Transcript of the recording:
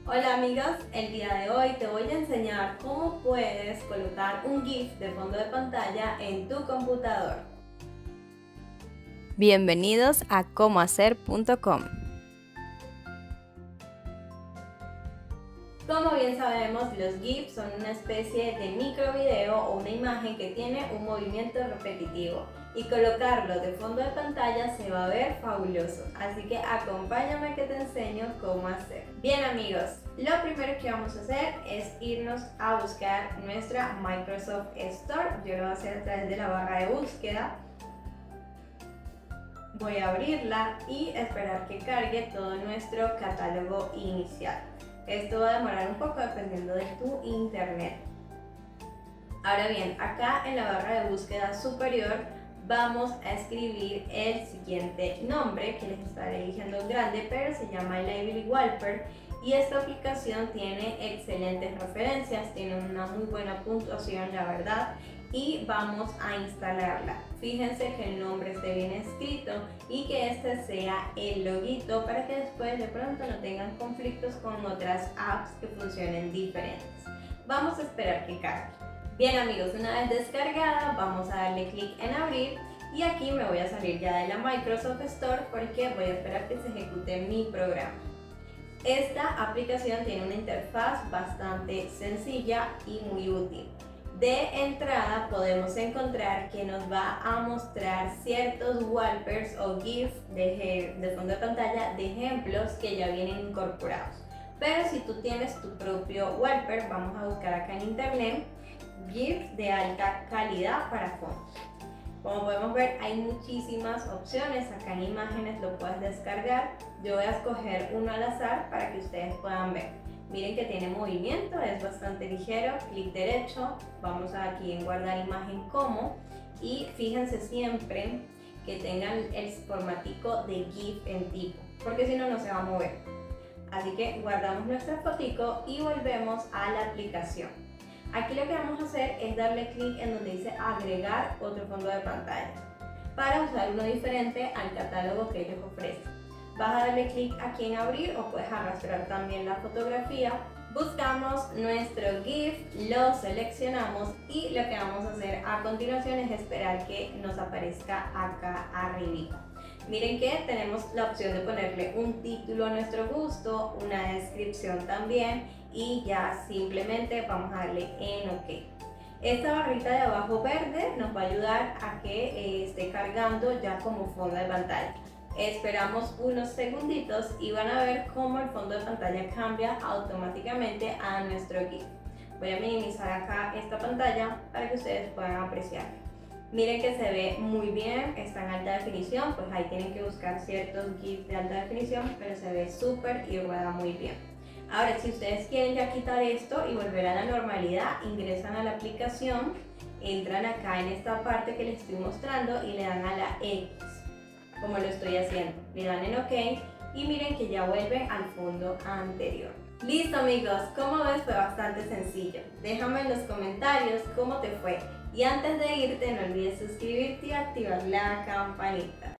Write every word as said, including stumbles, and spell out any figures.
Hola amigos, el día de hoy te voy a enseñar cómo puedes colocar un GIF de fondo de pantalla en tu computador. Bienvenidos a cómo hacer punto com. Como bien sabemos, los GIFs son una especie de micro video o una imagen que tiene un movimiento repetitivo y colocarlo de fondo de pantalla se va a ver fabuloso, así que acompáñame que te enseño cómo hacer. Bien amigos, lo primero que vamos a hacer es irnos a buscar nuestra Microsoft Store. Yo lo voy a hacer a través de la barra de búsqueda. Voy a abrirla y esperar que cargue todo nuestro catálogo inicial. Esto va a demorar un poco dependiendo de tu internet. Ahora bien, acá en la barra de búsqueda superior vamos a escribir el siguiente nombre, que les estaré diciendo en grande, pero se llama Lively Wallpaper y esta aplicación tiene excelentes referencias, tiene una muy buena puntuación, la verdad, y vamos a instalarla. Fíjense que el nombre esté bien escrito y que este sea el loguito para que después de pronto no tengan conflictos con otras apps que funcionen diferentes. Vamos a esperar que cargue. Bien amigos, una vez descargada vamos a darle clic en abrir y aquí me voy a salir ya de la Microsoft Store porque voy a esperar que se ejecute mi programa. Esta aplicación tiene una interfaz bastante sencilla y muy útil. De entrada podemos encontrar que nos va a mostrar ciertos wallpapers o GIF de, de fondo de pantalla de ejemplos que ya vienen incorporados. Pero si tú tienes tu propio wallpaper, vamos a buscar acá en internet GIF de alta calidad para fondos. Como podemos ver, hay muchísimas opciones. Acá en imágenes lo puedes descargar. Yo voy a escoger uno al azar para que ustedes puedan ver. Miren que tiene movimiento, es bastante ligero, clic derecho, vamos aquí en guardar imagen como y fíjense siempre que tengan el formatico de GIF en tipo, porque si no, no se va a mover. Así que guardamos nuestra fotico y volvemos a la aplicación. Aquí lo que vamos a hacer es darle clic en donde dice agregar otro fondo de pantalla para usar uno diferente al catálogo que ellos ofrecen. Vas a darle clic aquí en abrir o puedes arrastrar también la fotografía. Buscamos nuestro GIF, lo seleccionamos y lo que vamos a hacer a continuación es esperar que nos aparezca acá arriba. Miren que tenemos la opción de ponerle un título a nuestro gusto, una descripción también y ya simplemente vamos a darle en OK. Esta barrita de abajo verde nos va a ayudar a que eh, esté cargando ya como fondo de pantalla. Esperamos unos segunditos y van a ver cómo el fondo de pantalla cambia automáticamente a nuestro GIF. Voy a minimizar acá esta pantalla para que ustedes puedan apreciar. Miren que se ve muy bien, está en alta definición, pues ahí tienen que buscar ciertos GIFs de alta definición, pero se ve súper y rueda muy bien. Ahora, si ustedes quieren ya quitar esto y volver a la normalidad, ingresan a la aplicación, entran acá en esta parte que les estoy mostrando y le dan a la X. Como lo estoy haciendo, le dan en OK y miren que ya vuelve al fondo anterior. Listo amigos, como ves fue bastante sencillo. Déjame en los comentarios cómo te fue y antes de irte no olvides suscribirte y activar la campanita.